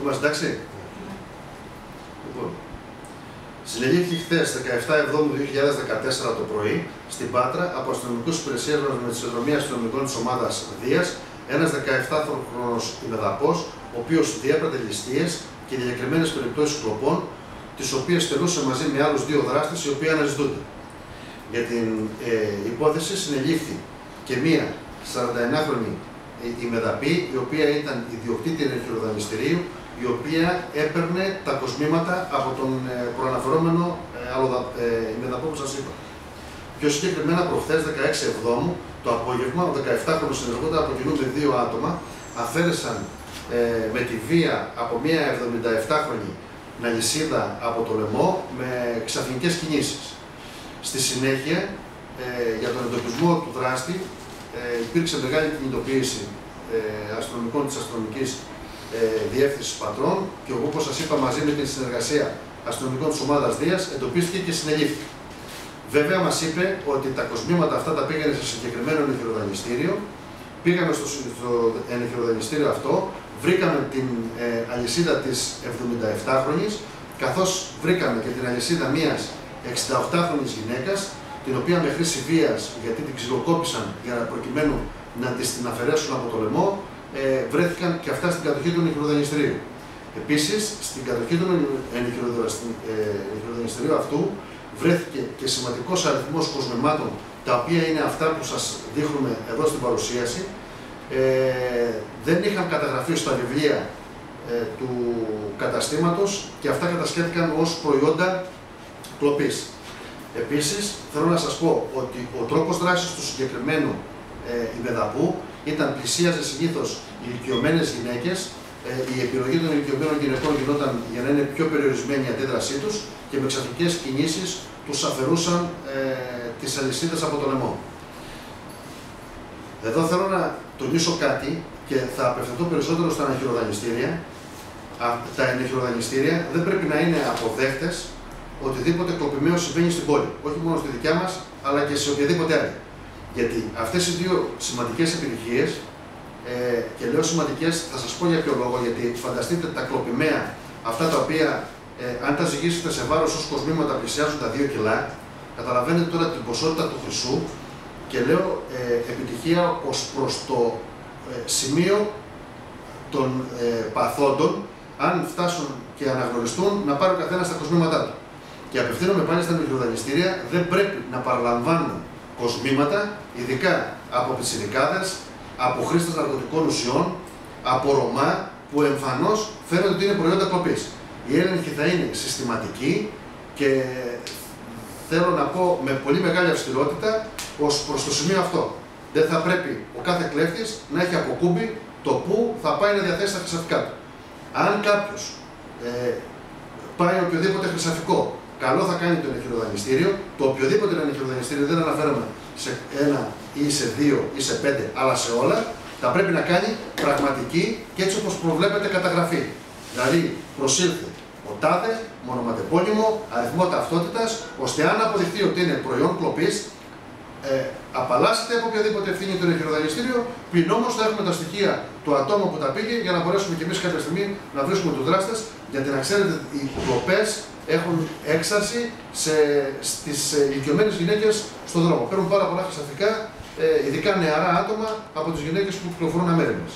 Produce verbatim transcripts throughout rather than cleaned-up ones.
Είμαστε εντάξει. Λοιπόν, συνελήφθη χθες δεκαεφτά Εβδόμου δύο χιλιάδες δεκατέσσερα το πρωί στην Πάτρα από αστυνομικούς υπηρεσίες με τη συνδρομή αστυνομικών της ομάδας Δίας ένας δεκαεφτάχρονος ημεδαπός, ο οποίος διέπρατε ληστείες και διακεκριμένες περιπτώσεις κλοπών, τις οποίες τελούσε μαζί με άλλους δύο δράστες οι οποίοι αναζητούνται. Για την ε, υπόθεση συνελήφθη και μία σαρανταεννάχρονη ημεδαπή, η οποία ήταν ιδιοκτήτρια ενεχειροδανιστηρίου, η οποία έπαιρνε τα κοσμήματα από τον ε, προαναφερόμενο ε, ε, ημεδαπό που σας είπα. Πιο συγκεκριμένα, προχθές δεκαέξι Εβδόμου, το απόγευμα, ο δεκαεφτάχρονος συνεργόταν από κοινού με δύο άτομα, αφαίρεσαν ε, με τη βία από μία εβδομηνταεφτάχρονη αλυσίδα από το λαιμό με ξαφνικές κινήσεις. Στη συνέχεια, ε, για τον εντοπισμό του δράστη, ε, υπήρξε μεγάλη κινητοποίηση ε, αστυνομικών της αστυνομικής ε, διεύθυνσης Πατρών και όπως σας είπα, μαζί με την συνεργασία αστυνομικών της ομάδας Δίας, εντοπίστηκε και συνελήφθη. Βέβαια, μας είπε ότι τα κοσμήματα αυτά τα πήγαινε σε συγκεκριμένο ενεχειροδανιστήριο. Πήγαμε στο, στο ενεχειροδανιστήριο αυτό, βρήκαμε την ε, αλυσίδα της εβδομηνταεφτάχρονης, καθώς βρήκαμε και την αλυσίδα μιας εξηνταοκτάχρονης γυναίκας, την οποία με χρήση βίας, γιατί την ξυλοκόπησαν για να προκειμένου να τις την αφαιρέσουν από το λαιμό, ε, βρέθηκαν και αυτά στην κατοχή του ενεχειροδανιστηρίου. Επίσης, στην κατοχή του ενεχειροδανιστηρίου αυτού βρέθηκε και σημαντικός αριθμός κοσμημάτων, τα οποία είναι αυτά που σας δείχνουμε εδώ στην παρουσίαση. Ε, δεν είχαν καταγραφεί στα βιβλία ε, του καταστήματος και αυτά κατασκεύτηκαν ως προϊόντα κλοπής. Επίσης, θέλω να σας πω ότι ο τρόπος δράσης του συγκεκριμένου ε, ημεδαπού ήταν πλησίαζε συνήθως ηλικιωμένες γυναίκες. Ε, η επιλογή των ηλικιωμένων γυναικών γινόταν για να είναι πιο περιορισμένη η αντίδρασή τους και με ξαφνικές κινήσεις τους αφαιρούσαν ε, τις αλυσίδες από το λαιμό. Εδώ θέλω να τονίσω κάτι και θα απευθυνθώ περισσότερο στα ενεχειροδανιστήρια. Τα ενεχειροδανιστήρια δεν πρέπει να είναι αποδέκτες οτιδήποτε κλοπημαίο συμβαίνει στην πόλη. Όχι μόνο στη δικιά μας, αλλά και σε οποιαδήποτε άλλη. Γιατί αυτές οι δύο σημαντικές επιτυχίες, ε, και λέω σημαντικές, θα σας πω για ποιο λόγο. Γιατί φανταστείτε τα κλοπημαία, αυτά τα οποία ε, αν τα ζυγίσετε σε βάρος ως κοσμήματα πλησιάζουν τα δύο κιλά, καταλαβαίνετε τώρα την ποσότητα του χρυσού. Και λέω ε, επιτυχία ως προς το ε, σημείο των ε, παθόντων, αν φτάσουν και αναγνωριστούν, να πάρουν καθένα τα κοσμήματά του. Και απευθύνομαι πάλι στα ενεχειροδανιστήρια, δεν πρέπει να παραλαμβάνουν κοσμήματα, ειδικά από πιτσιρικάδες, από χρήστες ναρκωτικών ουσιών, από Ρωμά, που εμφανώς φαίνονται ότι είναι προϊόντα κλοπής. Η έλεγχη θα είναι συστηματική και θέλω να πω με πολύ μεγάλη αυστηρότητα ως προς το σημείο αυτό. Δεν θα πρέπει ο κάθε κλέφτης να έχει αποκούμπι το που θα πάει να διαθέσει τα χρυσαφικά του. Αν κάποιος ε, πάει οποιοδήποτε χρυσαφικό, καλό θα κάνει το ενεχειροδανιστήριο. Το οποιοδήποτε ενεχειροδανιστήριο δεν αναφέρομαι σε ένα ή σε δύο ή σε πέντε, αλλά σε όλα, θα πρέπει να κάνει πραγματική και έτσι όπως προβλέπεται καταγραφή. Δηλαδή, προσήλθε ο τάδε, μονοματεπώνυμο, αριθμό ταυτότητας, ώστε αν αποδειχθεί ότι είναι προϊόν κλοπής, ε, απαλλάσσεται από οποιαδήποτε ευθύνη το ενεχειροδανιστήριο, πλην όμως θα έχουμε τα στοιχεία του ατόμου που τα πήγε για να μπορέσουμε κι εμείς κάποια στιγμή να βρίσκουμε τους δράστες, γιατί να ξέρετε, οι κλοπές έχουν έξαρση σε, στις ηλικιωμένες γυναίκες στον δρόμο. Παίρνουν πάρα πολλά χρυσαφικά, ε, ειδικά νεαρά άτομα, από τις γυναίκες που κυκλοφορούν αμέριμνες.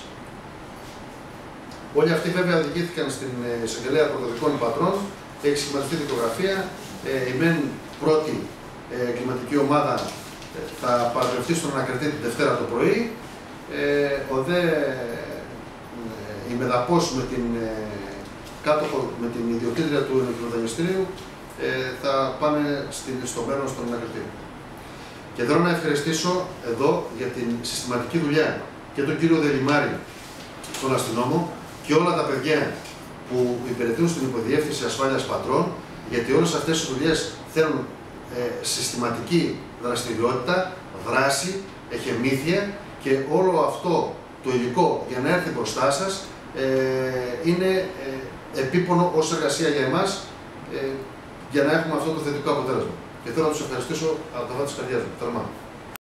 Όλοι αυτοί βέβαια οδηγήθηκαν στην εισαγγελέα πρωτοδικών Πατρών, έχει σχηματιστεί δικογραφία. Ε, η μεν πρώτη ε, κλιματική ομάδα ε, θα παραδευτεί στον ανακριτή την Δευτέρα το πρωί. Ε, ο δε ε, ημεδαπός με την, ε, κάτοχο, με την ιδιοκτήτρια του ενεχειροδανιστηρίου ε, θα πάνε στην, στο μέλλον στον ανακριτή. Και θέλω να ευχαριστήσω εδώ για την συστηματική δουλειά και τον κύριο Δελιμάρη, τον αστυνόμο, και όλα τα παιδιά που υπηρετούν στην Υποδιεύθυνση Ασφάλειας Πατρών, γιατί όλες αυτές οι δουλειές θέλουν ε, συστηματική δραστηριότητα, δράση, εχεμήθεια και όλο αυτό το υλικό για να έρθει μπροστά σας ε, είναι ε, επίπονο ως εργασία για εμάς ε, για να έχουμε αυτό το θετικό αποτέλεσμα. Και θέλω να τους ευχαριστήσω από τα βάθη της καρδιάς μου. Θερμά.